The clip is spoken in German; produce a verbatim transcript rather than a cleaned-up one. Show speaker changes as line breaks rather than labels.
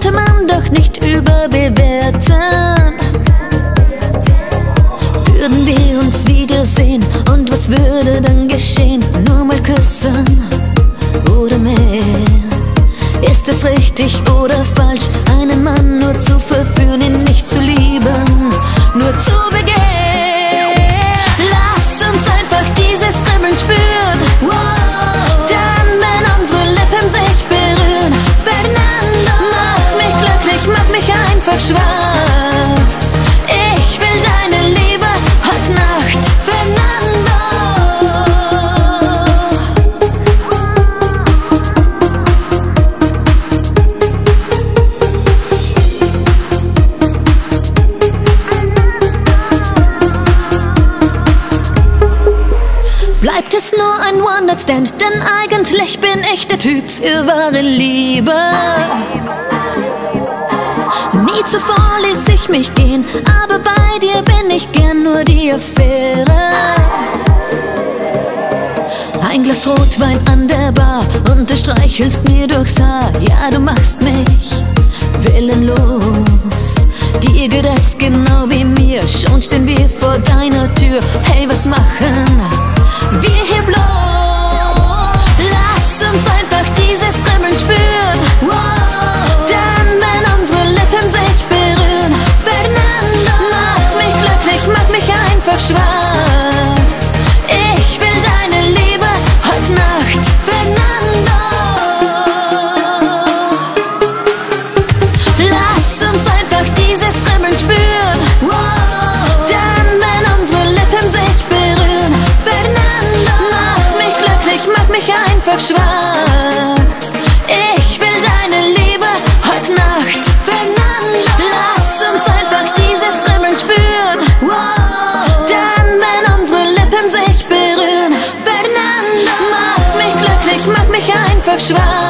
sollte man doch nicht überbewerten. Würden wir uns wiedersehen und was würde dann geschehen? Nur mal küssen oder mehr? Ist es richtig oder falsch, einen Mann nur zu verführen, ihn nicht zu lieben, nur zu begehren? Lass uns einfach dieses Kribbeln spüren, wow. Dann, wenn unsere Lippen sich berühren, Fernando, mach mich glücklich, mach mich einfach schwach. Ich will deine Liebe heute Nacht, Fernando. Bleibt es nur ein One-Night-Stand, denn eigentlich bin ich der Typ für wahre Liebe. Nie zuvor ließ ich mich gehen, aber bei dir bin ich gern nur die Affäre. Ein Glas Rotwein an der Bar und du streichelst mir durchs Haar. Ja, du machst mich willenlos. Dir geht es genau wie mir, schon stehen wir vor deiner Tür. Hey, was machen wir hier bloß? Lass uns einfach dieses Kribbeln spüren, wow. Dann, wenn unsere Lippen sich berühren, Fernando, mach mich glücklich, mach mich einfach schwach. Ich will deine Liebe heute Nacht, Fernando. Lass uns einfach dieses Kribbeln spüren, wow. Dann, wenn unsere Lippen sich berühren, Fernando, mach mich glücklich, mach mich einfach schwach. Ich will deine Liebe heute Nacht, Fernando. Lass uns einfach dieses Kribbeln spüren, wow. Dann, wenn unsere Lippen sich berühren, Fernando, mach mich glücklich, mach mich einfach schwach.